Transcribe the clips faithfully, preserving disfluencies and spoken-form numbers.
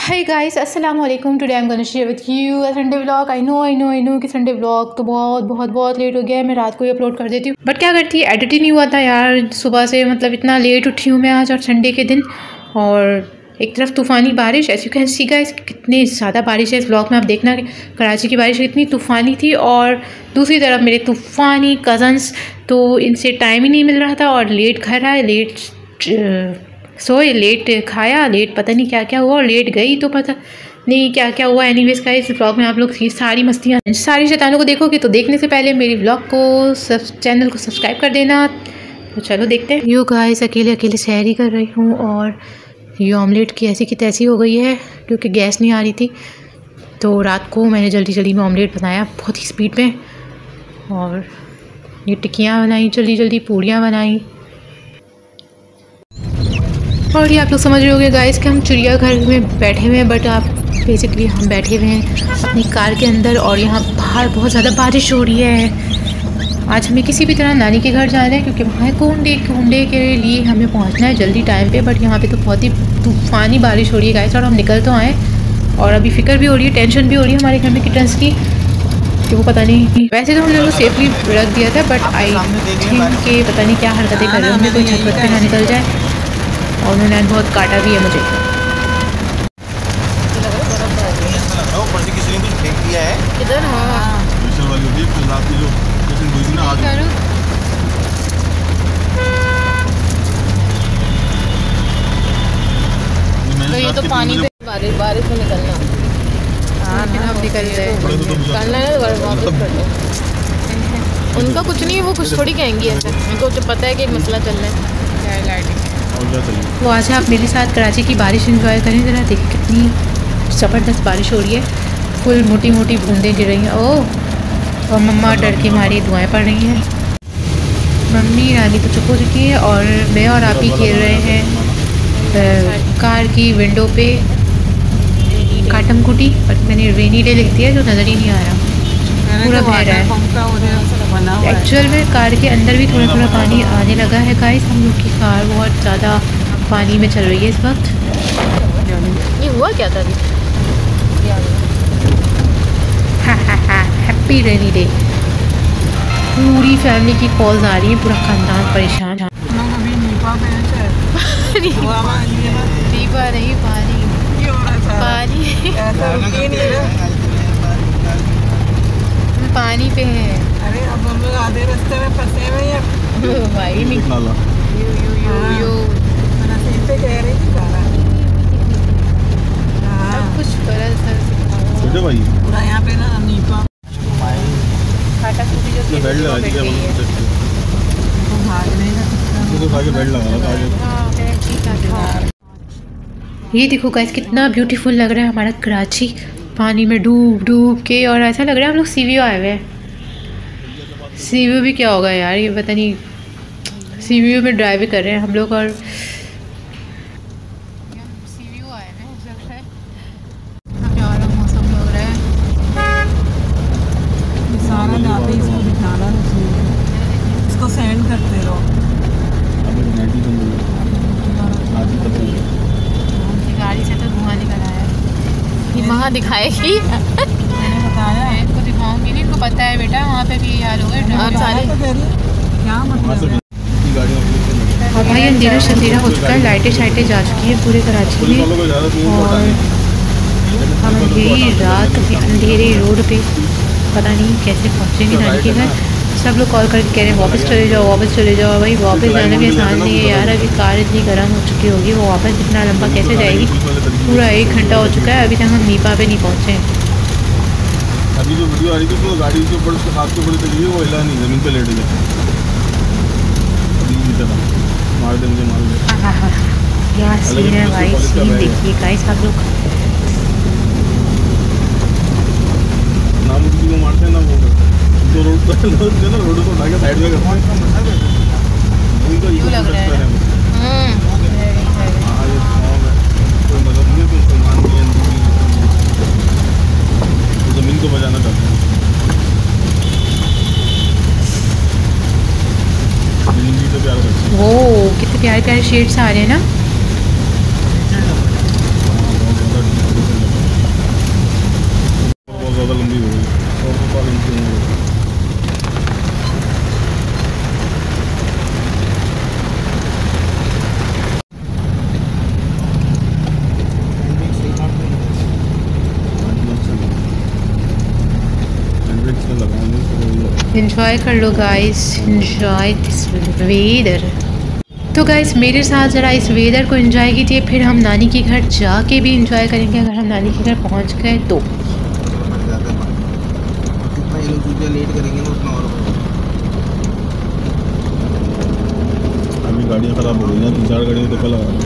हाय guys, अस्सलाम वालेकुम। Today I am gonna share with you a Sunday vlog. I know I know I know कि Sunday vlog तो बहुत बहुत बहुत लेट हो गया है। मैं रात को ही अपलोड कर देती हूँ, बट क्या करती है, एडिट ही नहीं हुआ था यार सुबह से। मतलब इतना लेट उठी हूँ मैं आज, और संडे के दिन। और एक तरफ तूफ़ानी बारिश, ऐसी कैन सी गाइस कितनी ज़्यादा बारिश है इस व्लॉग में। आप देखना कि कराची की बारिश कितनी तूफ़ानी थी, और दूसरी तरफ मेरे तूफ़ानी कज़न्स, तो इनसे टाइम ही नहीं मिल रहा था। और लेट घर आए, लेट सोए, लेट खाया, लेट पता नहीं क्या क्या हुआ, और लेट गई तो पता नहीं क्या क्या हुआ। एनीवेज का इस व्लॉग में आप लोग सारी मस्तियाँ, सारी शैतानों को देखोगे, तो देखने से पहले मेरी व्लॉग को सब चैनल को सब्सक्राइब कर देना। तो चलो देखते हैं। यू गाइस, अकेले अकेले सैरी कर रही हूँ, और ये ऑमलेट की ऐसी की तैसी हो गई है क्योंकि गैस नहीं आ रही थी। तो रात को मैंने जल्दी जल्दी में ऑमलेट बनाया बहुत ही स्पीड में, और ये टिक्कियाँ बनाई जल्दी जल्दी, पूड़ियाँ बनाई। और ये आप लोग समझ रहे होंगे गाइस कि हम चिड़ियाघर में बैठे हुए हैं, बट आप बेसिकली हम बैठे हुए हैं अपनी कार के अंदर, और यहाँ बाहर बहुत ज़्यादा बारिश हो रही है। आज हमें किसी भी तरह नानी के घर जाना है, क्योंकि वहाँ घूमने घूमने के लिए हमें पहुँचना है जल्दी टाइम पे। बट यहाँ पे तो बहुत ही तूफ़ानी बारिश हो रही है गाइस, और हम निकल तो आए, और अभी फ़िक्र भी हो रही है, टेंशन भी हो रही है हमारे घर में किटन्स की, कि वो पता नहीं। वैसे तो हम लोगों को सेफली रख दिया था, बट आई थिंक कि पता नहीं क्या हरकतें कर रहे होंगे, कोई छत पर ना निकल जाए। और उन्होंने बहुत काटा भी है मुझे। किधर? हाँ, ये तो पानी पे बारिश बारिश में निकलना। हाँ ना, अब निकल रहे निकलना है तो वापस कर दो। उनका कुछ नहीं है, वो कुछ थोड़ी कहेंगी ऐसे, उनको तो पता है कि मसला चल रहा है। वो आज आप मेरे साथ कराची की बारिश एंजॉय करें ज़रा। देखिए कितनी ज़बरदस्त बारिश हो रही है, फुल मोटी मोटी बूंदें गिर रही हैं। ओह, और मम्मा डर के मारी दुआएं पड़ रही हैं। मम्मी रानी तो चुप हो चुकी है, और मैं और आप ही खेल रहे हैं कार की विंडो पे काटम कुटी। बट मैंने रेनी डे लिख दिया, जो नज़र ही नहीं आ रहा, पूरा बह रहा है। एक्चुअल में कार के अंदर भी थोड़ा थोड़ा पानी आने लगा है गाइस। हम लोग की कार बहुत ज़्यादा पानी में चल रही है इस वक्त। ये हुआ क्या था अभी? हा हा हा, हैप्पी रेनी डे। पूरी फैमिली की कॉल्स आ रही है, पूरा खानदान परेशान। नीपा नहीं, पानी पानी पानी पे है। अरे अब हम लोग आधे रास्ते में फंसे हुए हैं भाई। नहीं यो यो यो यो पे कह रही थी सारा। सब कुछ बड़ा सर भाई पूरा यहाँ पे ना नीपा खाटा कुटी जो थी बेल्ट लगा दी है, तो भागने का तो आगे बेल्ट लगा आगे। ये देखो गाइस कितना ब्यूटीफुल लग रहा है हमारा कराची, पानी में डूब डूब के। और ऐसा लग रहा है हम लोग सी वी ओ आए हुए हैं। सी वी ओ भी क्या होगा यार, ये पता नहीं। सी वी ओ में ड्राइव कर रहे हैं हम लोग, और सी वी ओ आए हैं। प्यारा मौसम लग रहा है। सारा जाते इसको दिखाना, इसको सेंड करते रहो। गाड़ी से तो धुआं निकल आया है। ये वहाँ दिखाएगी। मैंने बताया मैं इनको दिखाऊंगी नहीं, इनको पता है बेटा वहाँ पे भी हाल हो गए। आप सारे तो कह रही है क्या मतलब है? और भाई अंधेरा शंधेरा हो चुका है, लाइटें शाइटें जा चुकी हैं पूरे कराची में, और हम यही रात के अंधेरे रोड पे पता नहीं कैसे पहुँचेंगे नानी के घर। सब लोग कॉल करके कह रहे हैं वापस चले जाओ, वापस चले जाओ। भाई वापस जाना भी आसान नहीं है यार, अभी कार इतनी गर्म हो चुकी होगी, वो वापस इतना लंबा कैसे जाएगी। पूरा एक घंटा हो चुका है, अभी तक हम नीपा पे नहीं पहुँचे। अभी जो वीडियो आ रही थी तो गाड़ी के ऊपर उसके हाथ के ऊपर चली वो हिला नहीं, जमीन पे लेट गया। मार दे मुझे, मार दे। हाँ हाँ, क्या सीन है भाई, सीन देखिए गाइस आप लोग। ना मुझे वो मारते हैं ना वो करते हैं, तो रोड पर ना रोड को उठा के साइड में करते हैं। क्यों लग रहा है? हम्म हाँ ये गाँव में कोई मतलब नहीं है, कोई मुसलमान भी हिंदू भी, तो ज़मीन को बचाना चाहते हैं। ज़मीन तो प्यार करते हैं। वो कितने प्यारे प्यारे शेड्स आ रहे हैं ना। एंजॉय कर लो गाइस, एंजॉय दिस वेदर। तो गाइस मेरे साथ ज़रा इस वेदर को एंजॉय कीजिए, फिर हम नानी के घर जाके भी एंजॉय करेंगे अगर हम नानी के घर पहुंच गए तो। लेट करेंगे ना उतना और अभी गाड़ियाँ खराब हो गई ना, तीन चार गाड़ियाँ तो कल आ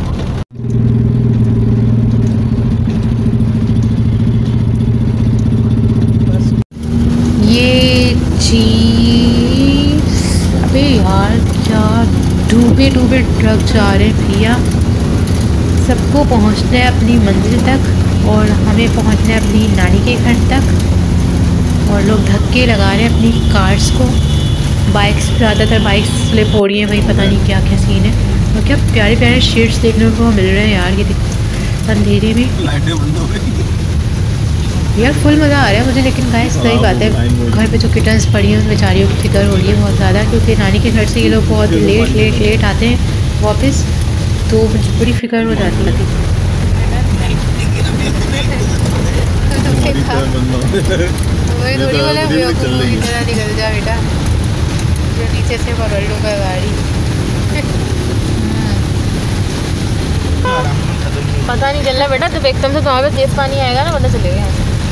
ये चीज़, अबे यार क्या डूबे डूबे ट्रक जा रहे हैं भैया। सबको पहुंचना है अपनी मंजिल तक और हमें पहुंचना है अपनी नानी के घर तक, और लोग धक्के लगा रहे हैं अपनी कार्स को। बाइक्स ज़्यादातर बाइक्स स्लिप हो रही हैं भाई, पता नहीं क्या क्या सीन है। और क्या प्यारे प्यारे शेड्स देखने को मिल रहे हैं यार, ये अंधेरे में लाइटें बंद हो गई यार। फुल मज़ा आ रहा है मुझे। लेकिन गाइस सही बात है, घर पे जो किटन्स पड़ी हैं उन बेचारियों की फिक्र हो रही है बहुत ज़्यादा, क्योंकि नानी के घर से ये लोग बहुत लेट लेट लेट आते हैं वापस, तो मुझे बड़ी फिक्र हो जाती है। वही थोड़ी बोला निकल जा बेटा, जो नीचे से पकड़ लूँगा गाड़ी। पता नहीं चल रहा बेटा, जब एकदम से तुम्हारे पास तेज पानी आएगा ना पता चलेगा।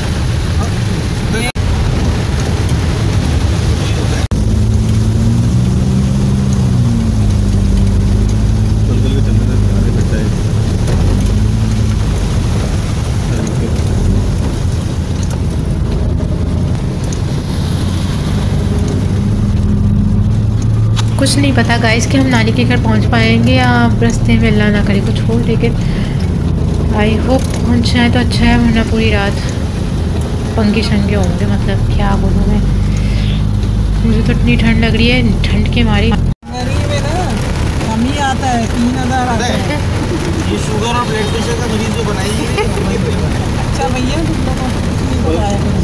कुछ नहीं पता गाइस कि हम नानी के घर पहुंच पाएंगे या रास्ते में अल्लाह ना करे कुछ हो, लेकिन आई होप पहुंच जाए तो अच्छा है, वरना पूरी रात पंगे शंगे होंगे। मतलब क्या बोलूँ मैं, मुझे तो इतनी ठंड लग रही है, ठंड के मारे गरीब है ना, कम ही आता है, तीन हज़ार आता है। ये शुगर और ब्लड प्रेशर का मरीज जो बनाई है अच्छा भैया तुम लोगों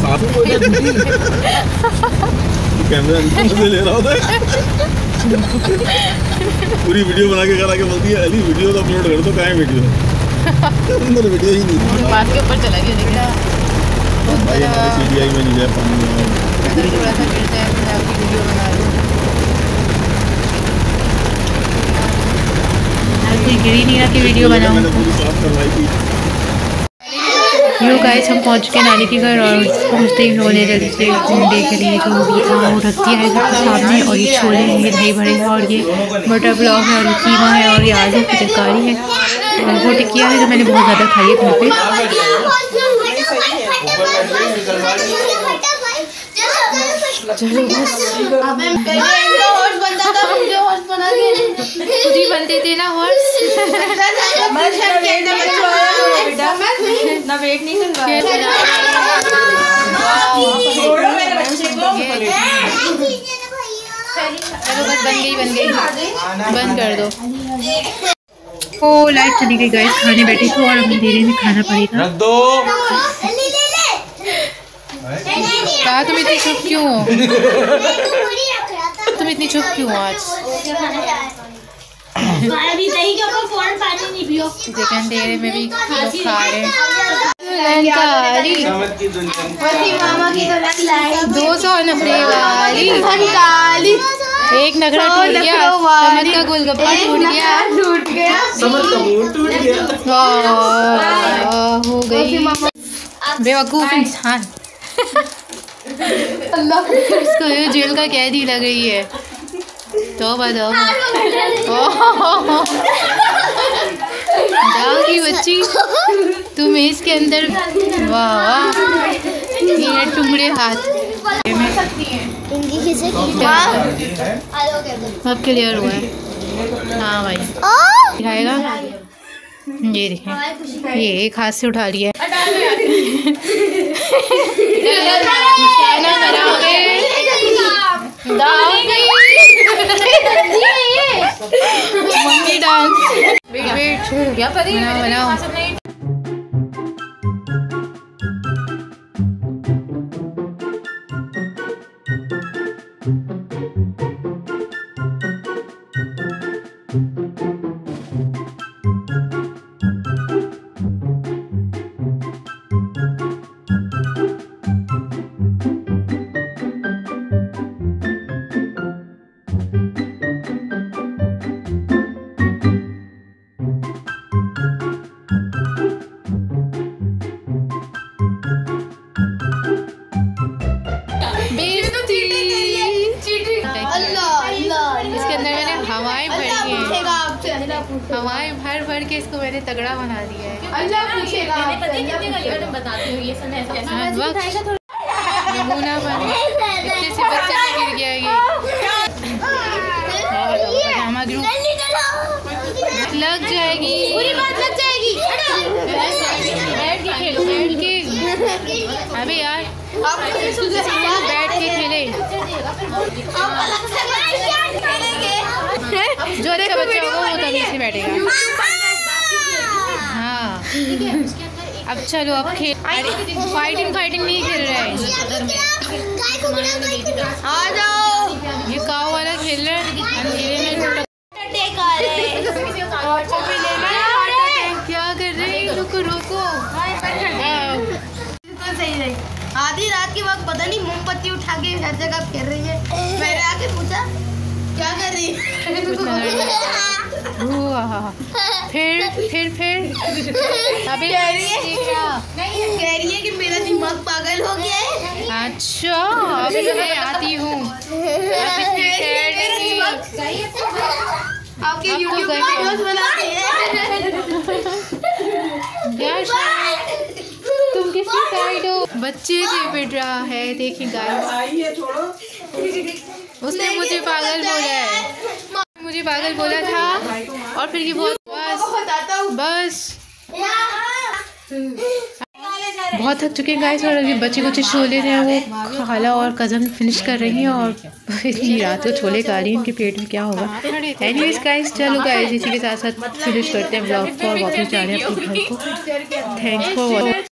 कैमरा ले रहा होता है पूरी वीडियो बना के करा के बोलती है अली वीडियो तो अपलोड कर दो, कहाँ है वीडियो? अंदर वीडियो ही नहीं, बात के ऊपर चला गया देखा। भाई हमारे सीडीआई में नहीं जाए पानी में थोड़ा सा गिर जाए तो आपकी वीडियो बना लूँ। कोई गिर ही नहीं रहा कि वीडियो बनाऊँ। मैंने पूरी साफ करवाई थी। यो गाइस हम पहुंच के नानी के घर, और पहुंचते ही उन्होंने जल्दी से देख लिए जो भी था वो रख दिया है घर के सामने। और ये छोले हैं, ये दही बड़े हैं, और ये बटर पुलाव है, और ये कीमा है, और ये आलू की तरकारी है, और वो टिकिया है जो मैंने बहुत ज़्यादा खाई है घर पे। चलो बस खुद ही बनते थे ना हॉर्स। ना वेट नहीं कर चलो बस बन गई बन गई बंद कर दो। ओ लाइट चली गई गाइस, खाने बैठे थे और हमें देरी में खाना पड़ेगा। रख दो। कहा तुम इतनी चुप क्यों हो? तुम इतनी चुप क्यों हो आज? चिकन तेरे में भी लोग खा रहे हैं। दो सौ नफरे वाली एक नखरा टूट गया, समझ का गोलगप्पा टूट गया, टूट गया समझ का मुंह टूट गया, हो गई बेवकूफ इंसान। अल्लाह इसको जेल का कैदी लग रही है। तौबा तौबा जाओ की बच्ची तुम्हें इसके अंदर, वाह वाह ये टुकड़े हाथ अब क्लियर हुआ है। हाँ भाई दिखाएगा, ये देखें ये एक हाथ से उठा लिया है। मंकी डांस वेट वेट क्या बनाओ बनाओ। के इसको मैंने तगड़ा बना दिया है। हाँ, वक्त नमूना बन इतने से बच्चे से गिर गया ये। पजामा ग्रुप लग जाएगी, पूरी बात लग जाएगी। बैठ के खेलो, बैठ के। अबे यार बैठ के खेले। जो अच्छा बच्चा होगा वो तभी से बैठेगा। हाँ अब चलो अब खेल। फाइटिंग फाइटिंग नहीं खेल रहा है, आ जाओ। ये काऊ वाला खेल रहा है अंधेरे में। क्या कर रहे हैं? रुको रुको। सही रही। आधी रात के वक्त पता नहीं मोमबत्ती उठा के हर जगह फेर रही है। मैंने आके पूछा क्या कर रही है? फिर फिर फिर अभी कह रही है कह रही है कि मेरा दिमाग पागल हो गया है। अच्छा अभी मैं आती हूँ। आपके यूट्यूब पे वीडियोस बनाते हैं। तुम किसकी साइड हो? बच्चे से पिट रहा है, देखिए गाइस। उसने मुझे पागल बोला है, मुझे पागल बोला था और फिर ये बहुत बस बस बहुत थक चुके हैं गाइस। और अभी बच्चे कुछ छोले थे वो खाला और कज़न फिनिश कर रही हैं और इतनी रात को छोले खा रही हैं, उनके पेट में क्या होगा। एनीवेज गाइस चलो गाइस इसी के साथ साथ फिनिश करते हैं ब्लॉग को और वापस जा रहे हैं अपने घर को। Thanks for watching.